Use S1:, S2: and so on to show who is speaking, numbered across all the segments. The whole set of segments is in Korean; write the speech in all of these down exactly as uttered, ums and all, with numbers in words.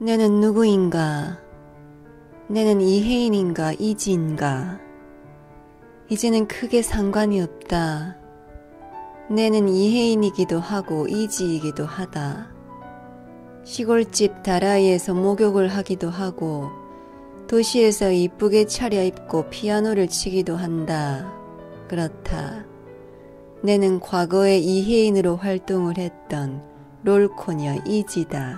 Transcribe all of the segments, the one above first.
S1: 내는 누구인가? 내는 이혜인인가 이지인가? 이제는 크게 상관이 없다. 내는 이혜인이기도 하고 이지이기도 하다. 시골집 다라이에서 목욕을 하기도 하고 도시에서 이쁘게 차려입고 피아노를 치기도 한다. 그렇다. 내는 과거에 이혜인으로 활동을 했던 롤코녀 이지다.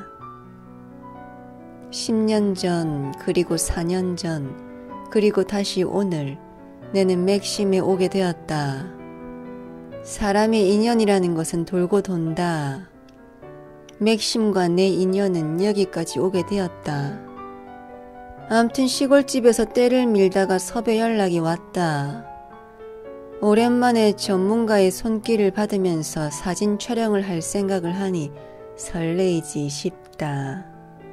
S1: 십 년 전, 그리고 사 년 전, 그리고 다시 오늘 내는 맥심에 오게 되었다. 사람의 인연이라는 것은 돌고 돈다. 맥심과 내 인연은 여기까지 오게 되었다. 암튼 시골집에서 때를 밀다가 섭외 연락이 왔다. 오랜만에 전문가의 손길을 받으면서 사진 촬영을 할 생각을 하니 설레이지 싶다.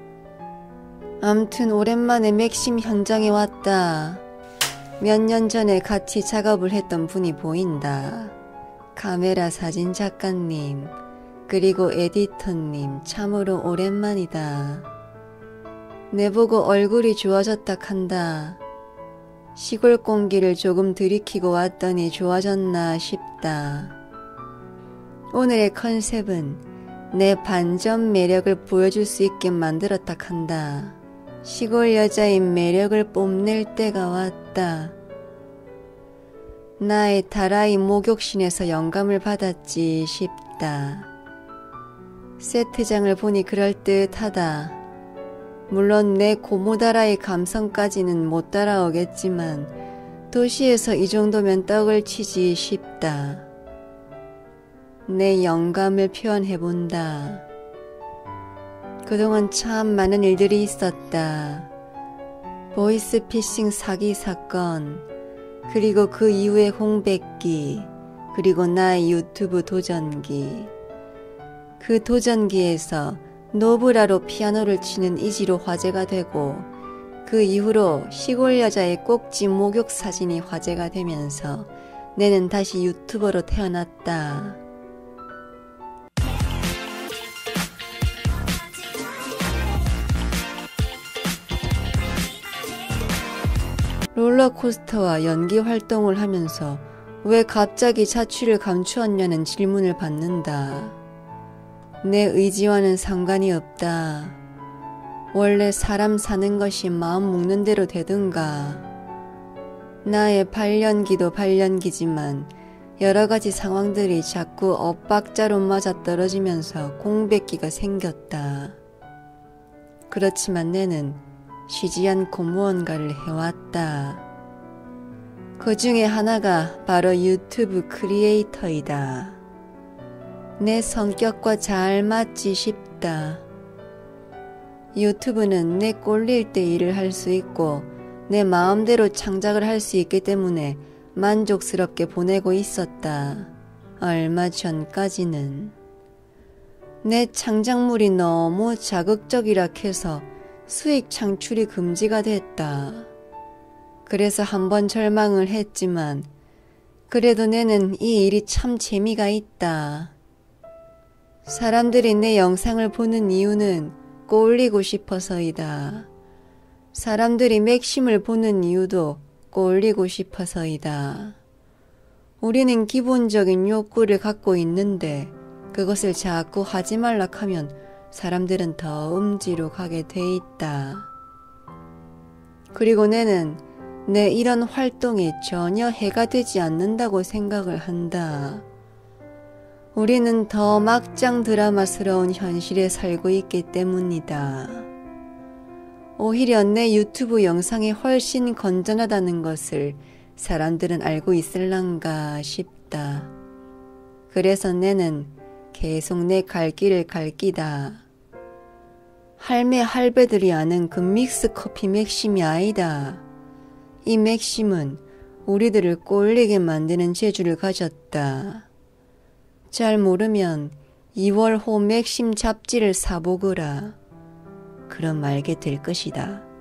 S1: 암튼 오랜만에 맥심 현장에 왔다. 몇 년 전에 같이 작업을 했던 분이 보인다. 카메라 사진 작가님, 그리고 에디터님 참으로 오랜만이다. 내보고 얼굴이 좋아졌다 한다. 시골 공기를 조금 들이키고 왔더니 좋아졌나 싶다. 오늘의 컨셉은 내 반전 매력을 보여줄 수 있게 만들었다 한다. 시골 여자인 매력을 뽐낼 때가 왔다. 나의 다라이 목욕신에서 영감을 받았지 싶다. 세트장을 보니 그럴듯하다. 물론 내 고무다라이 감성까지는 못 따라오겠지만 도시에서 이 정도면 떡을 치지 싶다. 내 영감을 표현해본다. 그동안 참 많은 일들이 있었다. 보이스피싱 사기 사건, 그리고 그 이후의 홍백기, 그리고 나의 유튜브 도전기. 그 도전기에서 노브라로 피아노를 치는 이지로 화제가 되고 그 이후로 시골 여자의 꼭지 목욕 사진이 화제가 되면서 내는 다시 유튜버로 태어났다. 롤러코스터와 연기 활동을 하면서 왜 갑자기 자취를 감추었냐는 질문을 받는다. 내 의지와는 상관이 없다. 원래 사람 사는 것이 마음 먹는 대로 되든가. 나의 발연기도 발연기지만 여러가지 상황들이 자꾸 엇박자로 맞아떨어지면서 공백기가 생겼다. 그렇지만 내는 쉬지 않고 무언가를 해왔다. 그 중에 하나가 바로 유튜브 크리에이터이다. 내 성격과 잘 맞지 싶다. 유튜브는 내 꼴릴 때 일을 할 수 있고 내 마음대로 창작을 할 수 있기 때문에 만족스럽게 보내고 있었다. 얼마 전까지는. 내 창작물이 너무 자극적이라 해서 수익 창출이 금지가 됐다. 그래서 한번 절망을 했지만 그래도 내는 이 일이 참 재미가 있다. 사람들이 내 영상을 보는 이유는 꼴리고 싶어서이다. 사람들이 맥심을 보는 이유도 꼴리고 싶어서이다. 우리는 기본적인 욕구를 갖고 있는데 그것을 자꾸 하지 말라 하면 사람들은 더 음지로 가게 돼 있다. 그리고 내는 내 이런 활동이 전혀 해가 되지 않는다고 생각을 한다. 우리는 더 막장 드라마스러운 현실에 살고 있기 때문이다. 오히려 내 유튜브 영상이 훨씬 건전하다는 것을 사람들은 알고 있을란가 싶다. 그래서 내는 계속 내 갈 길을 갈 끼다. 할매 할배들이 아는 그 믹스커피 맥심이 아니다. 이 맥심은 우리들을 꼴리게 만드는 재주를 가졌다. 잘 모르면 이월 호 맥심 잡지를 사보거라. 그럼 알게 될 것이다.